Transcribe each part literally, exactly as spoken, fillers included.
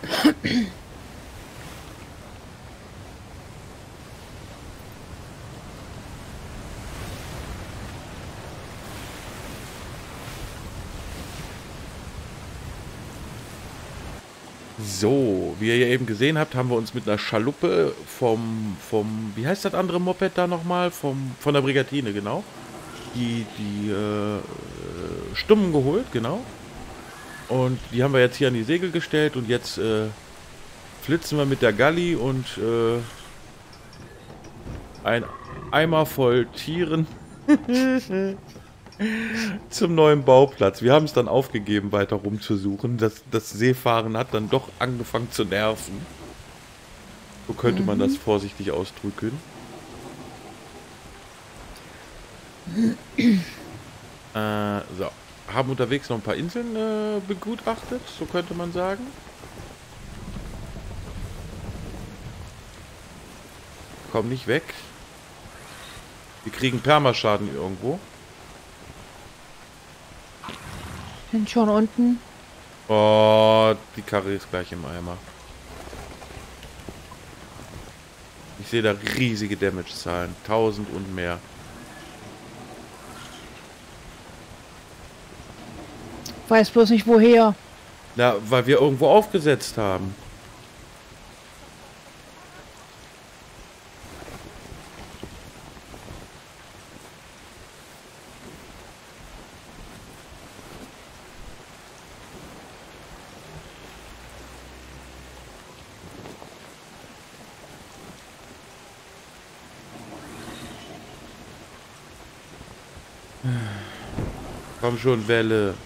So, wie ihr ja eben gesehen habt, haben wir uns mit einer Schaluppe vom, vom, wie heißt das andere Moped da nochmal? Vom, von der Brigatine, genau. Die, die, äh, Stummen geholt, genau. Und die haben wir jetzt hier an die Segel gestellt und jetzt, äh, flitzen wir mit der Galli und, äh, ein Eimer voll Tieren zum neuen Bauplatz. Wir haben es dann aufgegeben, weiter rumzusuchen. Das, das Seefahren hat dann doch angefangen zu nerven. So könnte mhm. man das vorsichtig ausdrücken. äh, so. Haben unterwegs noch ein paar Inseln äh, begutachtet, so könnte man sagen. Komm nicht weg. Wir kriegen Permaschaden irgendwo. Sind schon unten. Oh, die Karre ist gleich im Eimer. Ich sehe da riesige Damage-Zahlen. tausend und mehr. Weiß bloß nicht woher. Na, weil wir irgendwo aufgesetzt haben. Komm schon, Welle.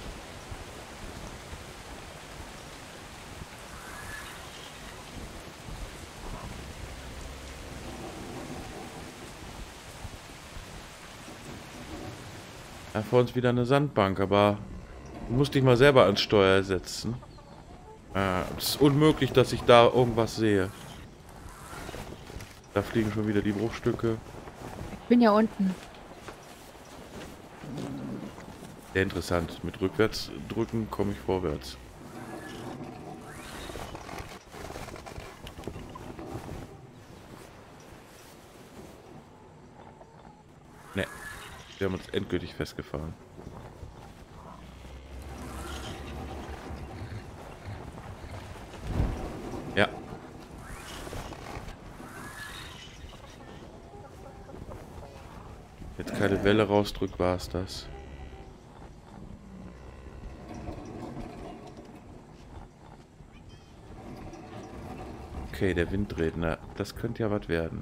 Da vor uns wieder eine Sandbank, aber du musst dich mal selber ans Steuer setzen. Äh, es ist unmöglich, dass ich da irgendwas sehe. Da fliegen schon wieder die Bruchstücke. Ich bin ja unten. Sehr interessant. Mit rückwärts drücken komme ich vorwärts. Ne, wir haben uns endgültig festgefahren. Ja. Jetzt keine Welle rausdrückt, war es das. Okay, der Wind dreht. Na, das könnte ja was werden.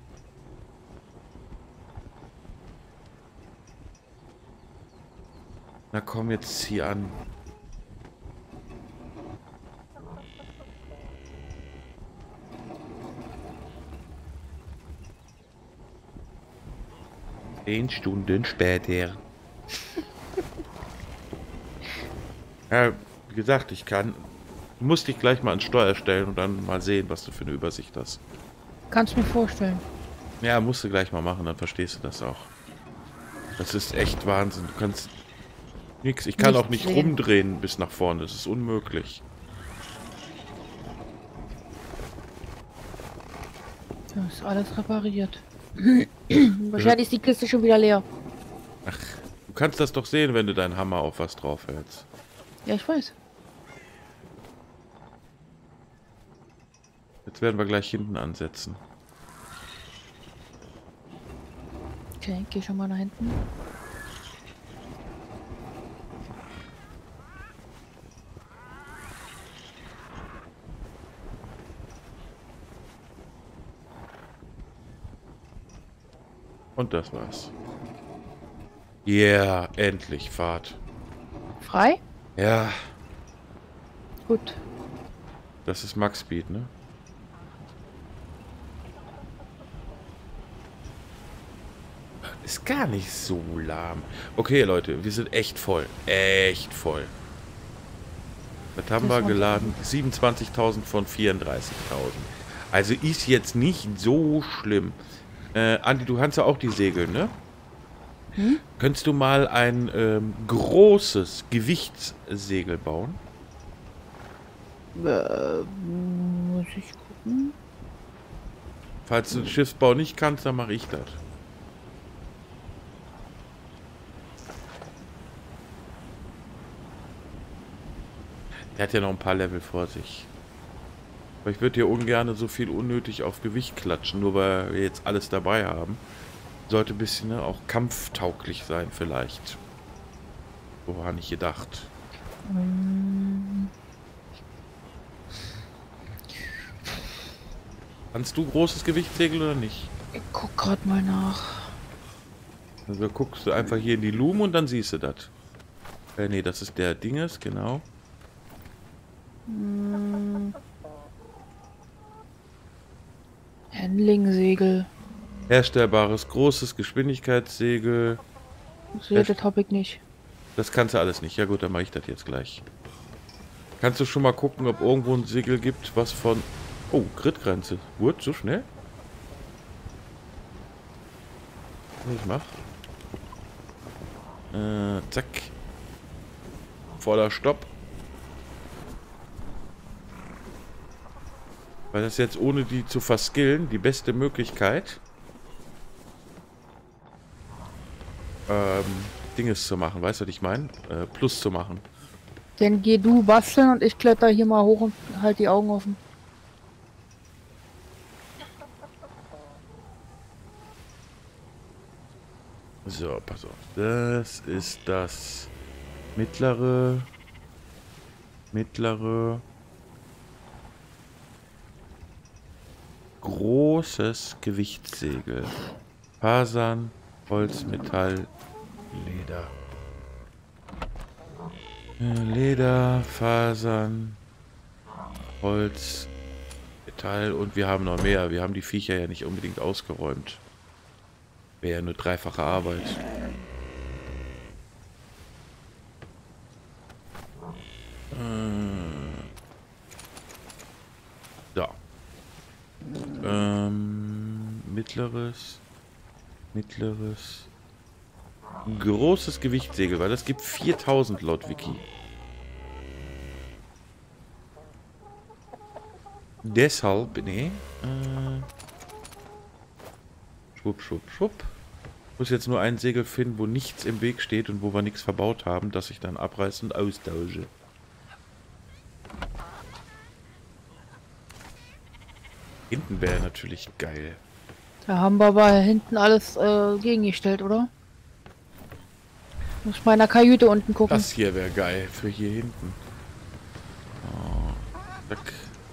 Na komm, jetzt zieh an. Zehn Stunden später. Ja, wie gesagt, ich kann... Du musst dich gleich mal ans Steuer stellen und dann mal sehen, was du für eine Übersicht hast. Kannst mir vorstellen. Ja, musst du gleich mal machen, dann verstehst du das auch. Das ist echt Wahnsinn. Du kannst nix. Ich kann Nichts auch nicht sehen. rumdrehen bis nach vorne. Das ist unmöglich. Das ist alles repariert. Wahrscheinlich ist die Kiste schon wieder leer. Ach, du kannst das doch sehen, wenn du deinen Hammer auf was drauf hältst. Ja, ich weiß. Jetzt werden wir gleich hinten ansetzen. Okay, geh schon mal nach hinten. Und das war's. Yeah, endlich Fahrt. Frei? Ja, Gut. das ist Max Speed, ne? Ist gar nicht so lahm. Okay, Leute, wir sind echt voll. Echt voll. Was haben wir geladen? siebenundzwanzigtausend von vierunddreißigtausend. Also ist jetzt nicht so schlimm. Äh, Andi, du kannst ja auch die Segel, ne? Hm? Könntest du mal ein ähm, großes Gewichtssegel bauen? Äh, muss ich gucken. Falls du den Schiffsbau nicht kannst, dann mache ich das. Der hat ja noch ein paar Level vor sich. Aber ich würde hier ungern so viel unnötig auf Gewicht klatschen, nur weil wir jetzt alles dabei haben. Sollte ein bisschen, ne, auch kampftauglich sein vielleicht. So war nicht gedacht. Ähm, Kannst du großes Gewicht segeln oder nicht? ich guck grad mal nach. Also guckst du einfach hier in die Lume und dann siehst du das. Äh, nee, das ist der Dinges, genau. Hm. Handling-Segel. Herstellbares großes Geschwindigkeitssegel. Sehe das hab ich nicht. Das kannst du alles nicht. Ja gut, dann mache ich das jetzt gleich. Kannst du schon mal gucken, ob irgendwo ein Segel gibt, was von... Oh, Gridgrenze. Wurde so schnell? Ich mach. Äh, zack. Voller Stopp. Weil das jetzt ohne die zu verskillen die beste Möglichkeit ähm, Dinges zu machen. Weißt du, was ich meine? Äh, Plus zu machen. Dann geh du basteln und ich kletter hier mal hoch und halt die Augen offen. So, pass auf. Das ist das mittlere, mittlere, großes Gewichtssegel. Fasern, Holz, Metall, Leder. Äh, Leder, Fasern, Holz, Metall und wir haben noch mehr. Wir haben die Viecher ja nicht unbedingt ausgeräumt. Wäre ja nur dreifache Arbeit. So. Ähm, mittleres, mittleres, großes Gewichtssegel, weil das gibt viertausend laut Wiki. Deshalb, nee, äh, schwupp, schwupp, schwupp. Ich muss jetzt nur ein Segel finden, wo nichts im Weg steht und wo wir nichts verbaut haben, dass ich dann abreiße und austausche. Hinten wäre natürlich geil. Da haben wir aber hinten alles äh, gegengestellt, oder? Muss meiner Kajüte unten gucken. Das hier wäre geil für hier hinten. Oh, zack.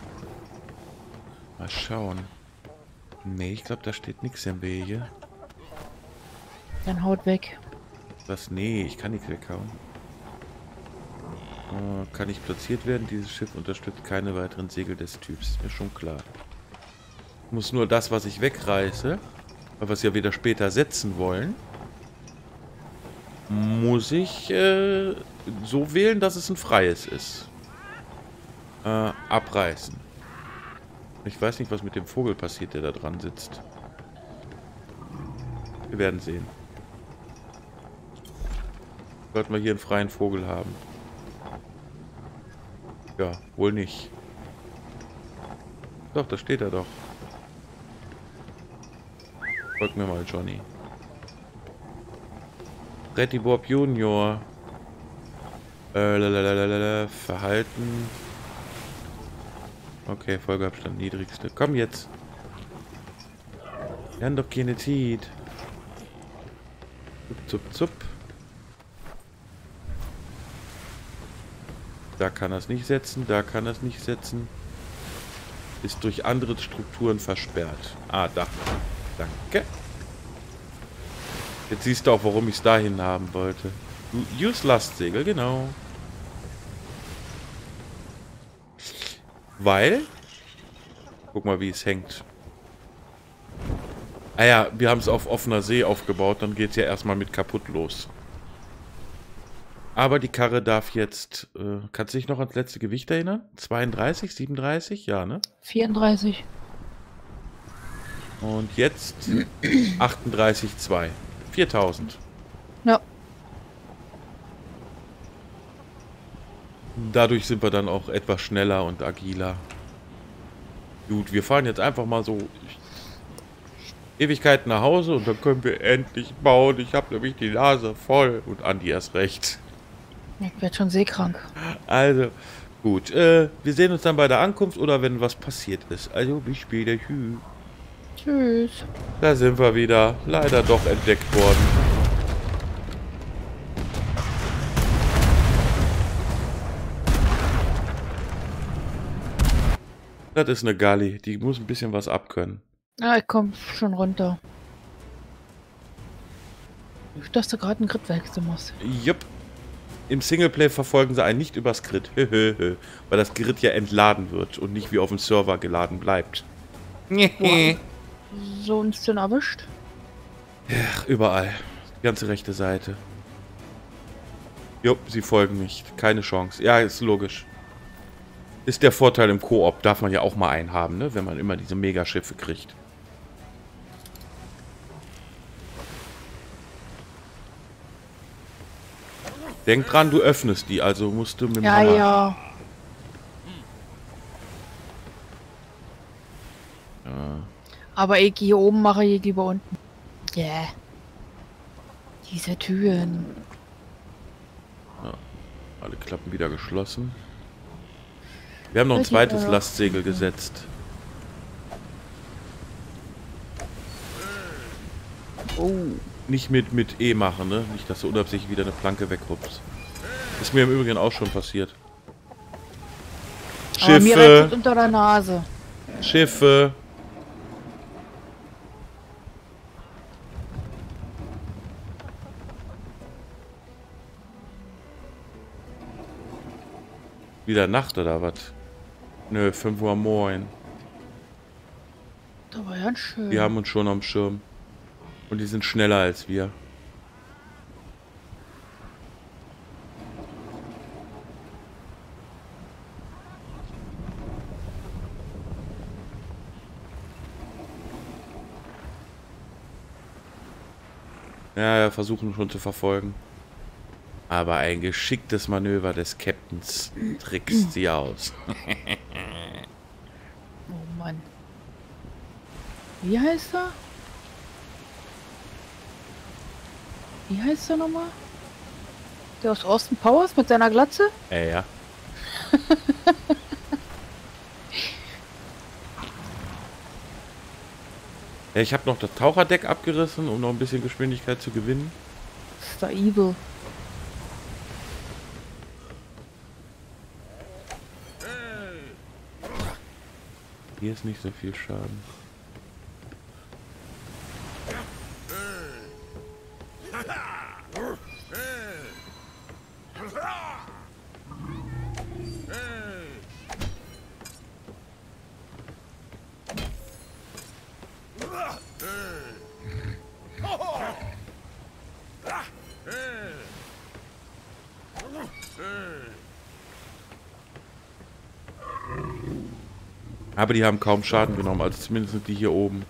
Mal schauen. Nee, ich glaube, da steht nichts im Wege. Dann haut weg. Was? Nee, ich kann nicht weghauen. Oh, kann nicht platziert werden. Dieses Schiff unterstützt keine weiteren Segel des Typs. Ist mir schon klar. Muss nur das, was ich wegreiße, weil wir es ja wieder später setzen wollen, muss ich äh, so wählen, dass es ein freies ist. Äh, abreißen. Ich weiß nicht, was mit dem Vogel passiert, der da dran sitzt. Wir werden sehen. Sollten wir hier einen freien Vogel haben? Ja, wohl nicht. Doch, da steht er doch. Folgt mir mal, Johnny. Freddy Bob Junior. Äh, lalalala, Verhalten. Okay, Folgeabstand niedrigste. Komm jetzt. Wir haben doch keine Zeit. Zup, zup, zup. Da kann er es nicht setzen, da kann er es nicht setzen. Ist durch andere Strukturen versperrt. Ah, da. Danke. Jetzt siehst du auch, warum ich es dahin haben wollte. Use Lastsegel, genau. Weil... Guck mal, wie es hängt. Ah ja, wir haben es auf offener See aufgebaut, dann geht es ja erstmal mit kaputt los. Aber die Karre darf jetzt... Äh, kannst du dich noch ans letzte Gewicht erinnern? zweiunddreißig, siebenunddreißig? Ja, ne? vierunddreißig. Und jetzt achtunddreißig Komma zwei. viertausend. Ja. Dadurch sind wir dann auch etwas schneller und agiler. Gut, wir fahren jetzt einfach mal so Ewigkeiten nach Hause und dann können wir endlich bauen. Ich habe nämlich die Nase voll. Und Andi erst recht. Ich werde schon seekrank. Also, gut. Äh, wir sehen uns dann bei der Ankunft oder wenn was passiert ist. Also, bis später. Tschüss. Tschüss. Da sind wir wieder. Leider doch entdeckt worden. Das ist eine Galli. Die muss ein bisschen was abkönnen. Ah, ich komm schon runter. Dass du gerade einen Gridwechsel machst. Jupp. Im Singleplay verfolgen sie einen nicht übers Grid. Weil das Grid ja entladen wird und nicht wie auf dem Server geladen bleibt. Wow. So uns denn erwischt? Ja, überall. Die ganze rechte Seite. Jupp, sie folgen nicht. Keine Chance. Ja, ist logisch. Ist der Vorteil im Koop. Darf man ja auch mal einen haben, ne? Wenn man immer diese Megaschiffe kriegt. Denk dran, du öffnest die, also musst du mit dem Ja, Hammer. ja. Ja. Aber ich hier oben mache, ich lieber unten. Ja. Yeah. Diese Türen. Ja. Alle Klappen wieder geschlossen. Wir haben noch ein zweites Lastsegel gesetzt. Oh. Nicht mit, mit E machen, ne? Nicht, dass du unabsichtlich wieder eine Planke wegrupst. Ist mir im Übrigen auch schon passiert. Aber mir Schiffe! reizt es unter der Nase. Schiffe! Wieder Nacht oder was? Nö, fünf Uhr moin. Das war ja schön. Die haben uns schon am Schirm. Und die sind schneller als wir. Ja, ja, versuchen schon zu verfolgen. Aber ein geschicktes Manöver des Captains trickst sie aus. Oh Mann. Wie heißt er? Wie heißt er nochmal? Der aus Austin Powers mit seiner Glatze? Äh, ja. Ja, ich habe noch das Taucherdeck abgerissen, um noch ein bisschen Geschwindigkeit zu gewinnen. Star Evil. Hier ist nicht so viel Schaden. Aber die haben kaum Schaden genommen, also zumindest die hier oben.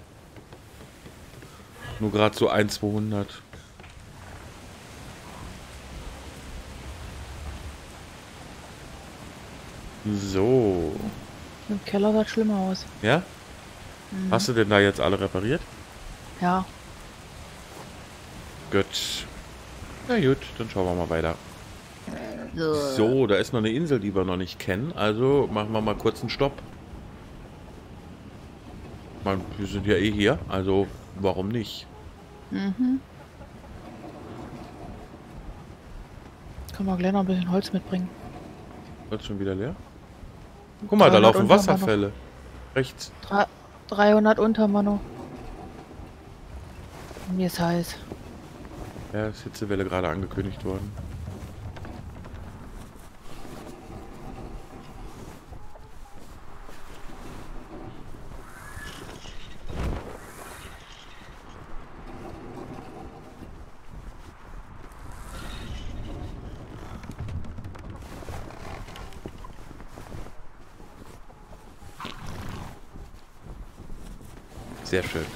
Nur gerade so ein, zweihundert. So. Im Keller sah schlimmer aus. Ja? Mhm. Hast du denn da jetzt alle repariert? Ja. Gut. Na gut, dann schauen wir mal weiter. So. So, da ist noch eine Insel, die wir noch nicht kennen. Also machen wir mal kurz einen Stopp. Ich meine, wir sind ja eh hier, also warum nicht? Mhm. Kann man gleich noch ein bisschen Holz mitbringen. Wird schon wieder leer? Guck mal, da laufen Wasserfälle. Rechts. dreihundert unter, Mano. Mir ist heiß. Ja, ist Hitzewelle gerade angekündigt worden. Sehr schön.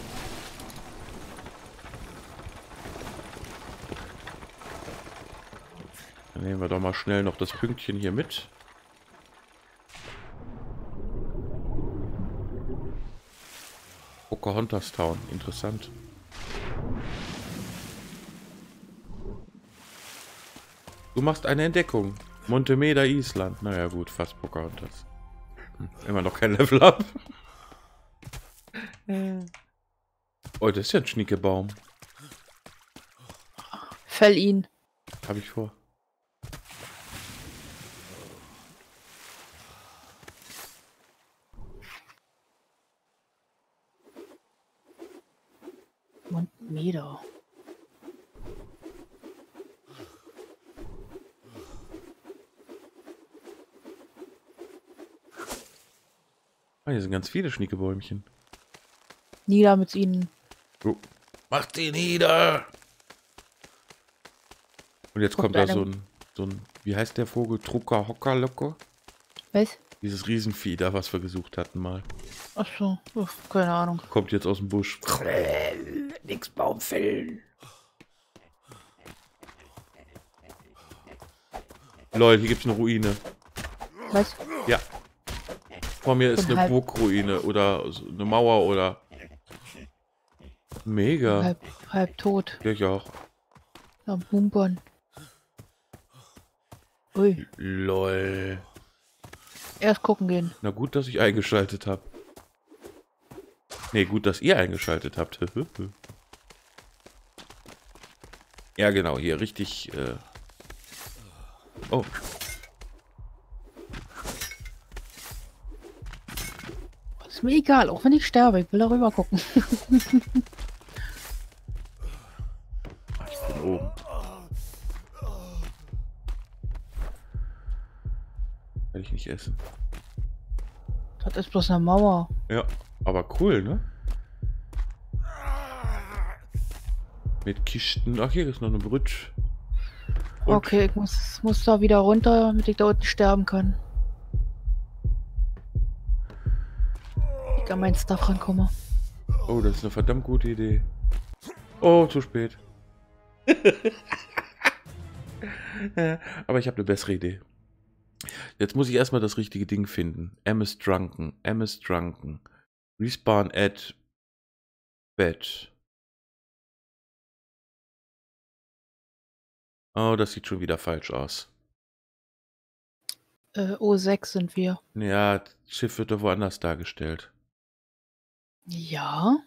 Dann nehmen wir doch mal schnell noch das Pünktchen hier mit. Pocahontas Town, interessant. Du machst eine Entdeckung. Montemeda, Island. Naja gut, fast Pocahontas. Hm, immer noch kein Level Up. Oh, das ist ja ein Schniekebaum. Fäll ihn. Habe ich vor. Montemeda. Ah, hier sind ganz viele Schniekebäumchen. Nieder mit ihnen. Oh. Mach die nieder! Und jetzt Guckt kommt da einem- so ein, so ein, wie heißt der Vogel? Trucker, Hocker, Locker? Was? Dieses Riesenvieh da, was wir gesucht hatten mal. Ach so, uff, keine Ahnung. Kommt jetzt aus dem Busch. Nix Baum fällen. Lol, hier gibt's eine Ruine. Was? Ja. Vor mir ist Und eine halb- Burgruine oder so eine Mauer oder... Mega. Halb, halb tot. Ja, ich auch. Am Bumpern. Ui, Lol. erst gucken gehen. Na gut, dass ich eingeschaltet habe. Nee, gut, dass ihr eingeschaltet habt. Ja, genau, hier richtig... Äh oh. Ist mir egal, auch wenn ich sterbe. Ich will darüber gucken. Ach, ich bin oben. Kann ich nicht essen. Das ist bloß eine Mauer. Ja, aber cool, ne? Mit Kisten. Ach, hier ist noch eine Brücke. Und- Okay, ich muss, muss da wieder runter, damit ich da unten sterben kann. Ich an meinen Stuff rankomme. Oh, das ist eine verdammt gute Idee. Oh, zu spät. Aber ich habe eine bessere Idee. Jetzt muss ich erstmal das richtige Ding finden. M is drunken. M is drunken. Respawn at bed. Oh, das sieht schon wieder falsch aus. Äh, O sechs sind wir. Ja, das Schiff wird doch woanders dargestellt. Ja.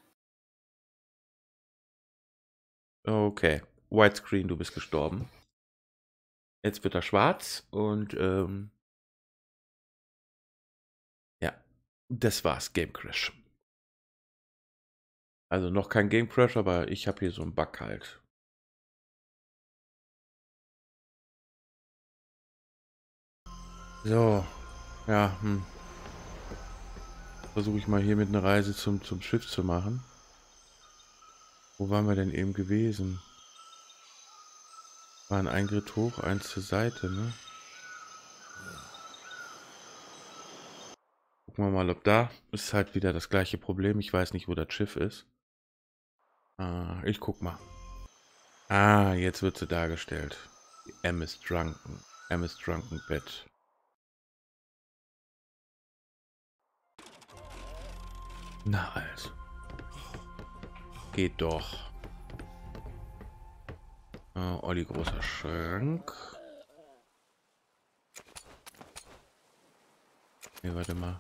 Okay. Widescreen, du bist gestorben. Jetzt wird er schwarz und ähm, ja, das war's. Game Crash. Also noch kein Game Crash, aber ich habe hier so einen Bug halt. So, ja, hm. Versuche ich mal hier mit einer Reise zum, zum Schiff zu machen. Wo waren wir denn eben gewesen? War ein Eingritt hoch, eins zur Seite, ne? Gucken wir mal, ob da ist halt wieder das gleiche Problem. Ich weiß nicht, wo das Schiff ist. Ah, ich guck mal. Ah, jetzt wird sie dargestellt. M is drunken. M is drunken bed. Na also. Geht doch. Uh, Olli, großer Schrank. Hier, warte mal.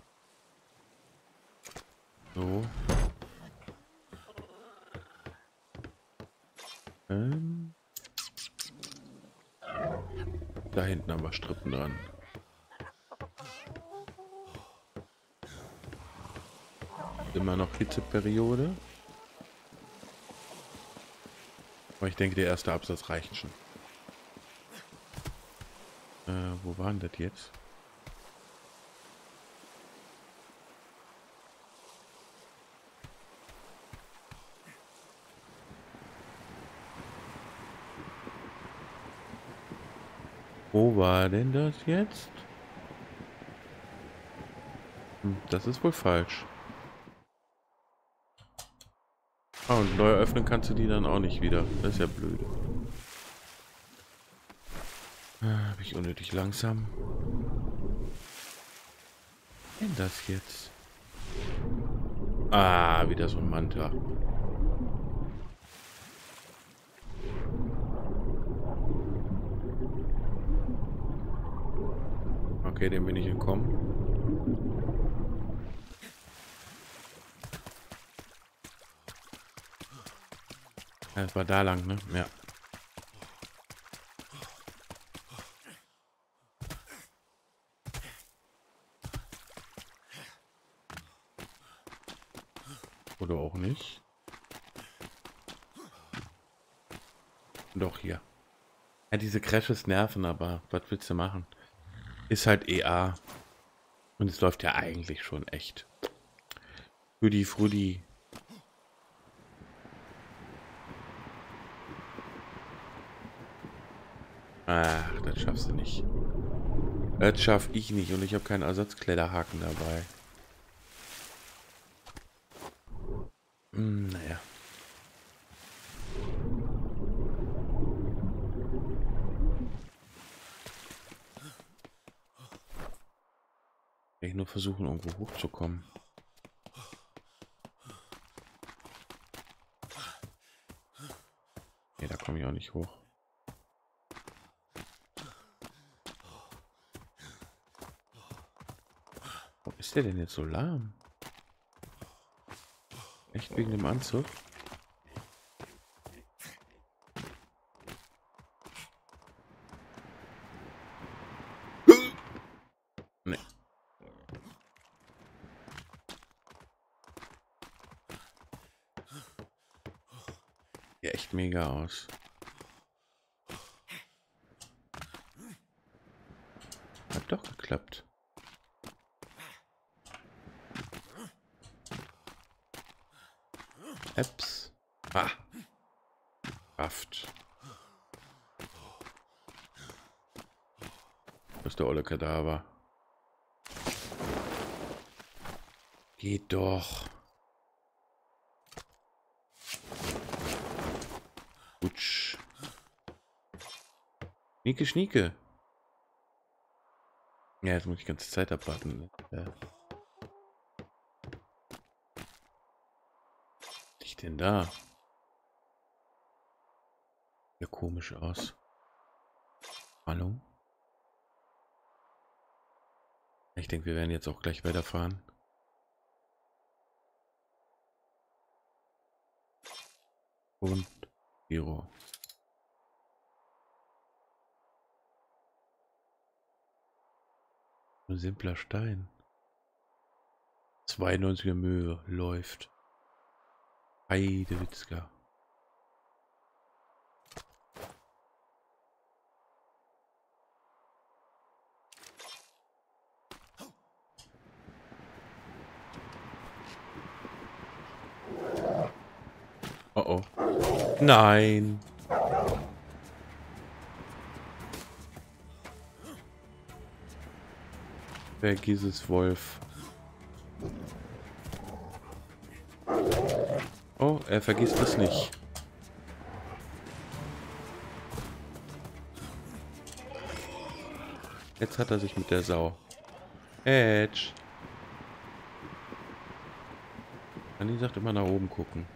So. Ähm. Da hinten haben wir Strippen dran. Immer noch Hitzeperiode. Aber ich denke, der erste Absatz reicht schon. Äh, wo waren das jetzt? Wo war denn das jetzt? Hm, das ist wohl falsch. Ah, und neu öffnen kannst du die dann auch nicht wieder. Das ist ja blöd. Ah, bin ich unnötig langsam. Was denn das jetzt? Ah, wieder so ein Manta. Okay, dem bin ich entkommen. Ja, das war da lang, ne? Ja. Oder auch nicht. Doch, hier. Ja, diese Crashes nerven, aber was willst du machen? Ist halt E A. Und es läuft ja eigentlich schon echt. Rüdi, Frudi. Ach, das schaffst du nicht. Das schaff ich nicht und ich habe keinen Ersatzkleiderhaken dabei. Hm, naja. Ich nur versuchen, irgendwo hochzukommen. Nee, da komme ich auch nicht hoch. Warum ist der denn jetzt so lahm? Echt wegen dem Anzug? Nee. Ja, echt mega aus. Hat doch geklappt. Apps. Ah. Kraft. Das ist der olle Kadaver. Geht doch. Utsch. Schnieke, Schnieke. Ja, jetzt muss ich die ganze Zeit abwarten. Ja. Was ist denn da? Ja, komisch aus. Hallo? Ich denke, wir werden jetzt auch gleich weiterfahren. Und Hero. Ein simpler Stein. zweiundneunziger Mühe läuft. Heidewitzka. Oh oh. Nein. Vergiss es, Wolf. Oh, er vergisst es nicht. Jetzt hat er sich mit der Sau. Edge. Anni sagt immer nach oben gucken.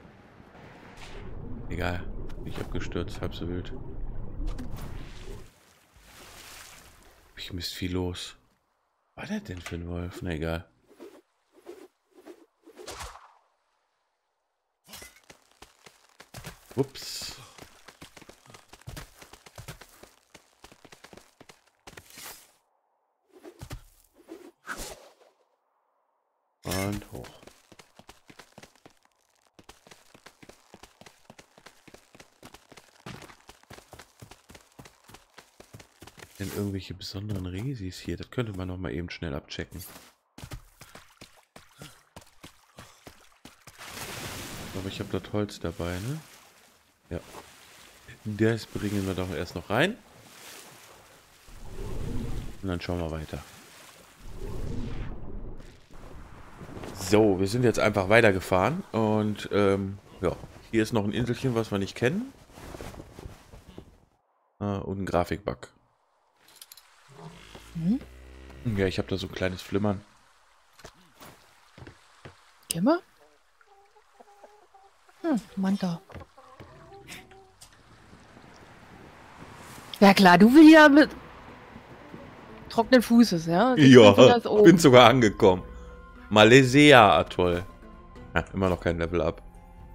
Egal. Ich hab gestürzt, halb so wild. Ich misst viel los. Was war das denn für ein Wolf? Na egal. Ups. Und hoch. Denn irgendwelche besonderen Resis hier, das könnte man noch mal eben schnell abchecken. Aber ich habe das Holz dabei, ne? Ja. Das bringen wir doch erst noch rein. Und dann schauen wir weiter. So, wir sind jetzt einfach weitergefahren. Und ähm, ja, hier ist noch ein Inselchen, was wir nicht kennen. Äh, und ein Grafikbug. Hm? Ja, ich habe da so ein kleines Flimmern. Immer? Hm, Manta. Ja klar, du willst ja mit trockenen Fußes, ja? Ich bin so Ja, ganz oben. bin sogar angekommen. Malaysia-Atoll. Ja, immer noch kein Level up.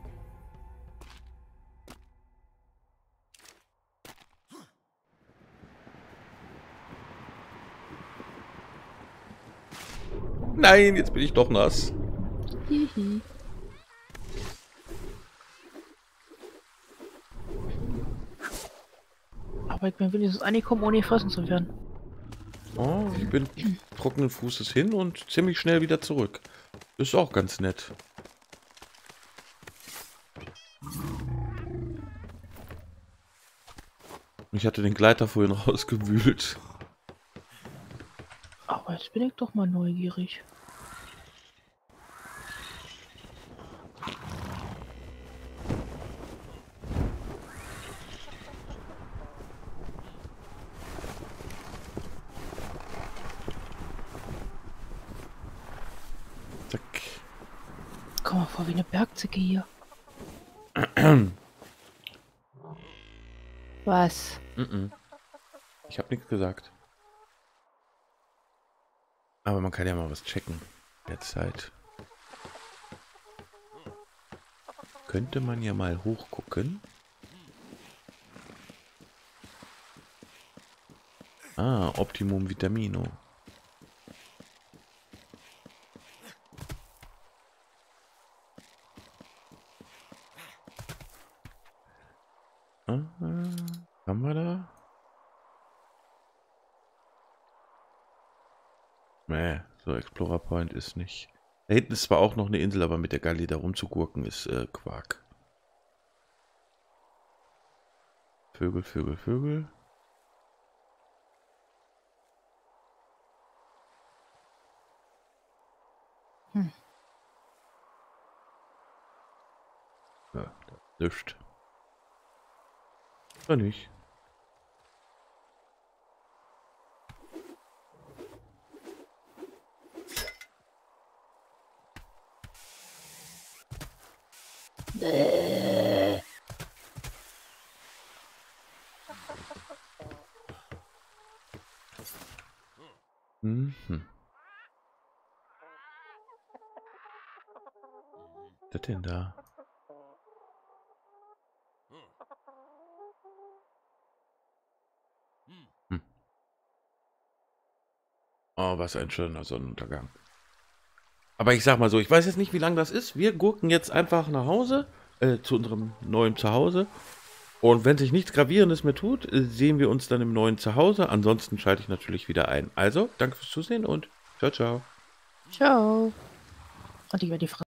Nein, jetzt bin ich doch nass. Hihi. Aber ich bin wenigstens angekommen, ohne gefressen zu werden. Oh, ich bin trockenen Fußes hin und ziemlich schnell wieder zurück. Ist auch ganz nett. Ich hatte den Gleiter vorhin rausgewühlt. Aber jetzt bin ich doch mal neugierig. Zack. Komm mal vor wie eine Bergzicke hier. Was? Mm-mm. Ich habe nichts gesagt. Aber man kann ja mal was checken. In der Zeit. Könnte man ja mal hochgucken. Ah, Optimum Vitamino. Ah, haben wir da? Nee, so Explorer Point ist nicht. Da hinten ist zwar auch noch eine Insel, aber mit der Galli da rumzugurken ist äh, Quark. Vögel, Vögel, Vögel. Hm. Ja, nichts. Oder nicht? Äh. Mhm. Was ist das denn da? Hm. Oh, was ein schöner Sonnenuntergang. Aber ich sag mal so, ich weiß jetzt nicht, wie lange das ist. Wir gurken jetzt einfach nach Hause, äh, zu unserem neuen Zuhause. Und wenn sich nichts Gravierendes mehr tut, äh, sehen wir uns dann im neuen Zuhause. Ansonsten schalte ich natürlich wieder ein. Also, danke fürs Zusehen und ciao, ciao. Ciao. Und ich werde die Frage.